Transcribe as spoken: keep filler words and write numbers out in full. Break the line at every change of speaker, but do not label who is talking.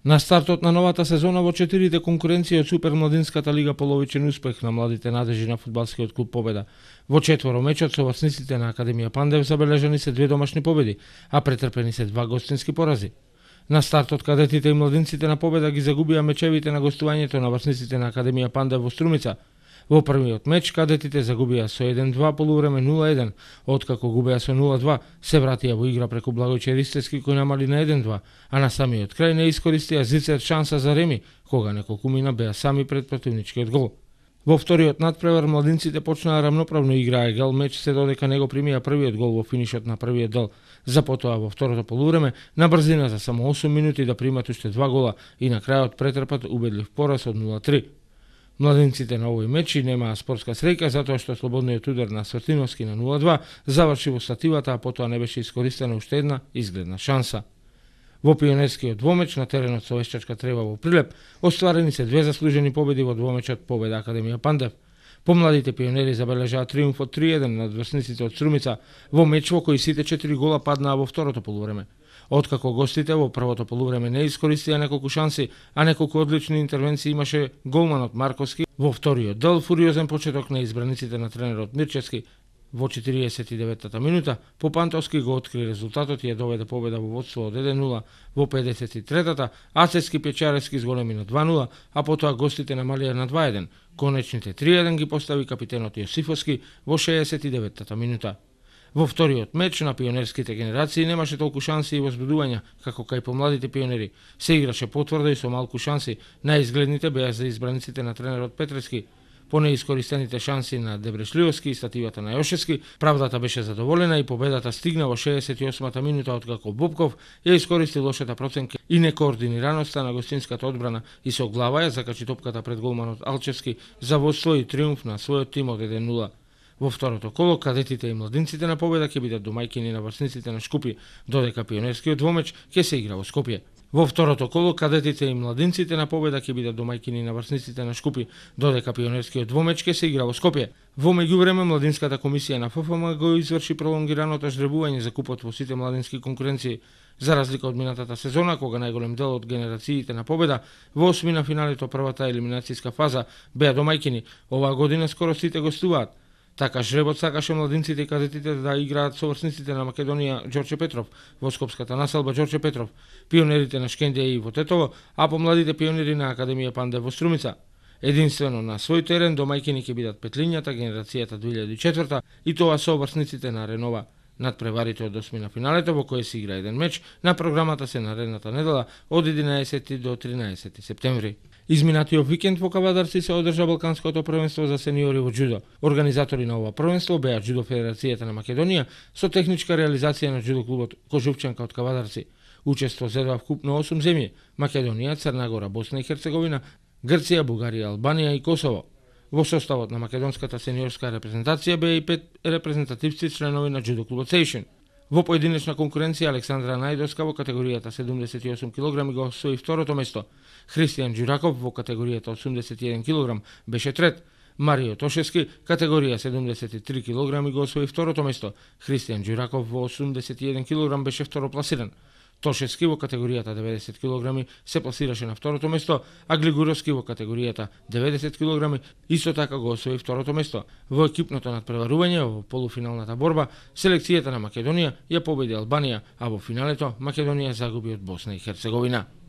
На стартот на новата сезона во четирите конкуренции од Супермладинската лига половичен успех на младите надежи на фудбалскиот клуб Победа. Во четворо мечот со врсниците на Академија Пандев забележани се две домашни победи, а претрпени се два гостински порази. На стартот кадетите и младинците на Победа ги загубија мечевите на гостувањето на врсниците на Академија Пандев во Струмица. Во првиот меч кадетите загубија со еден-два, полувреме нула-еден, откако губеа со нула-два, се вратија во игра преку Благој Черистевски кој намали на еден-два, а на самиот крај не искористија Зицер шанса за реми, кога неколкумина беа сами пред противничкиот гол. Во вториот надпревар младинците почнаа рамноправно играа егал меч се додека него примија првиот гол во финишот на првиот дел. За потоа во второто полувреме на брзина за само осум минути да примат уште два гола и на крајот претрпат убедлив пораз од нула-три. Младинците на овој меч немаа спортска среќа затоа што слободниот удар на Свртиновски на нула-два заврши во стативата, а потоа не беше искористена уште една изгледна шанса. Во пионерскиот двомеч на теренот со Весчачка Трева во Прилеп остварени се две заслужени победи во двомечот Победа Академија Пандев. Помладите пионери забележаа триумф од три-еден над врсниците од Струмица во меч во кој сите четири гола паднаа во второто полувреме. Откако гостите во првото полувреме не искористија неколку шанси, а неколку одлични интервенции имаше голманот Марковски, во вториот дел фуриозен почеток на избраниците на тренерот Мирчевски во четириесет и деветата минута, Попантовски го откри резултатот и ја доведе победа во водство од еден-нула, во педесет и третата Ацевски Печаревски зголеми на два-нула, а потоа гостите намалија на два-еден. Конечните три-еден ги постави капитенот Јосифовски во шеесет и деветата минута. Во вториот меч на пионерските генерации немаше толку шанси и возбудувања, како кај помладите пионери. Се играше потврдо и со малку шанси, најизгледните беа за избраниците на тренерот Петрески. По неискористените шанси на Дебрешливски и стативата на Јошевски, правдата беше задоволена и победата стигна во шеесет и осмата минута откако Бубков ја искористи лошата проценка и некоординираноста на гостинската одбрана и со глава ја закачи топката пред голманот Алчевски за водство и триумф на својот тим од еден-нула. Во второто коло кадетите и младинците на Победа ќе бидат домајкини на врсниците на Шкупје, додека пионерскиот двомеч ќе се игра во Скопје. Во второто коло кадетите и младинците на Победа ќе бидат домајкини на врсниците на Шкупје, додека пионерскиот двомеч ќе се игра во Скопје. Во меѓувреме младинската комисија на ФФМ го изврши пролонгираното жребување за купот во сите младински конкуренции. За разлика од минатата сезона, кога најголем дел од генерациите на Победа во осмина финалето првата елиминацијска фаза беа домајкини, оваа година скоро сите гостуваат. Така жребот сакаше младинците и кадетите да играат со врсниците на Македонија Ѓорче Петров во скопската населба Ѓорче Петров, пионерите на Шкендија и во Тетово, а помладите пионери на Академија Пандев во Струмица. Единствено на свој терен домајкини ќе бидат Петлињата, генерацијата две илјади и четврта, и тоа со врсниците на Ренова. Надпреварите од осмина финалето во кој се игра еден меч на програмата се наредната недела од единаесети до тринаесети септември. Изминатиот викенд во Кавадарци се одржа Балканското првенство за сениори во џудо. Организатори на ова првенство беа Џудо Федерацијата на Македонија со техничка реализација на џудо клубот Кожувчанка од Кавадарци. Учество зедоа вкупно осум земји: Македонија, Црна Гора, Босна и Херцеговина, Грција, Бугарија, Албанија и Косово. Во составот на македонската сениорска репрезентација беа и пет репрезентативци членови на џудо клубот Сейшен. Во поединечна конкуренција Александра Најдовска во категоријата седумдесет и осум килограми го освои второто место. Христијан Ѓураков во категоријата осумдесет и еден килограм беше трет. Марио Тошевски категорија седумдесет и три килограми го освои второто место. Христијан Ѓураков во осумдесет и еден килограм беше второпласиран. Тошевски во категоријата деветдесет килограми се пласираше на второто место, а Глигуровски во категоријата деветдесет килограми исто така го освои второто место. Во екипното надпреварување во полуфиналната борба селекцијата на Македонија ја победи Албанија, а во финалето Македонија загуби од Босна и Херцеговина.